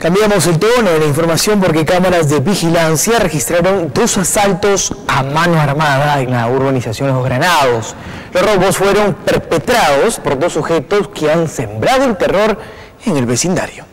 Cambiamos el tono de la información porque cámaras de vigilancia registraron 2 asaltos a mano armada en la urbanización Los Granados. Los robos fueron perpetrados por 2 sujetos que han sembrado el terror en el vecindario.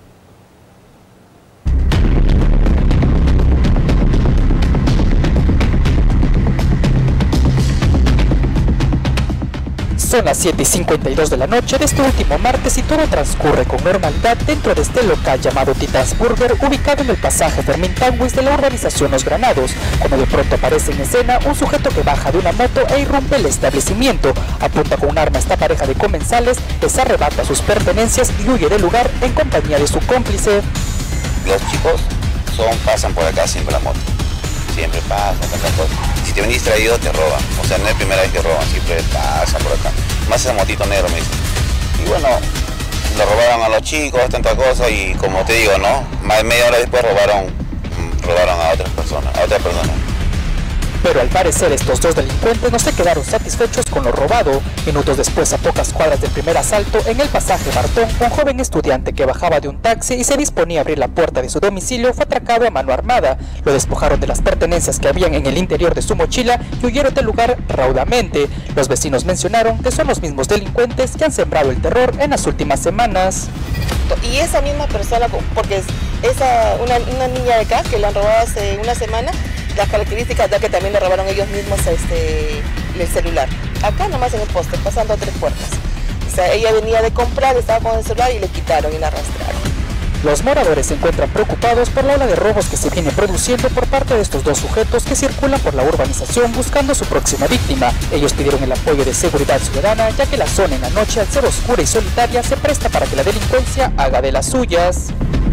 Son las 7:52 de la noche de este último martes y todo transcurre con normalidad dentro de este local llamado Tita's Burger, ubicado en el pasaje Fermín Tanguis de la urbanización Los Granados, cuando de pronto aparece en escena un sujeto que baja de una moto e irrumpe el establecimiento, apunta con un arma a esta pareja de comensales, les arrebata sus pertenencias y huye del lugar en compañía de su cómplice. Los chicos pasan por acá siempre la moto. Siempre pasan, si te ven distraído te roban, o sea no es la primera vez que roban, siempre pasan por acá, más ese motito negro me dice. Y bueno, lo robaron a los chicos, tanta cosa, y como te digo, ¿no? Más de media hora después robaron a otras personas, Pero al parecer estos 2 delincuentes no se quedaron satisfechos con lo robado. Minutos después, a pocas cuadras del primer asalto, en el pasaje Bartón, un joven estudiante que bajaba de un taxi y se disponía a abrir la puerta de su domicilio fue atracado a mano armada. Lo despojaron de las pertenencias que habían en el interior de su mochila y huyeron del lugar raudamente. Los vecinos mencionaron que son los mismos delincuentes que han sembrado el terror en las últimas semanas. Y esa misma persona, porque es una niña de acá que la han robado hace una semana, las características da que también le robaron ellos mismos el celular. Acá nomás en el poste, pasando a 3 puertas. O sea, ella venía de comprar, estaba con el celular y le quitaron y la arrastraron. Los moradores se encuentran preocupados por la ola de robos que se viene produciendo por parte de estos 2 sujetos que circulan por la urbanización buscando a su próxima víctima. Ellos pidieron el apoyo de seguridad ciudadana, ya que la zona en la noche, al ser oscura y solitaria, se presta para que la delincuencia haga de las suyas.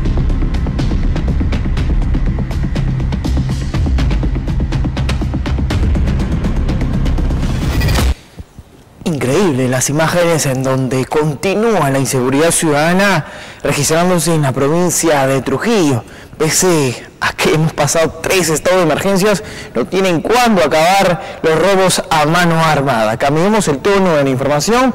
Increíble las imágenes en donde continúa la inseguridad ciudadana registrándose en la provincia de Trujillo. Pese a que hemos pasado 3 estados de emergencias, no tienen cuándo acabar los robos a mano armada. Cambiemos el tono de la información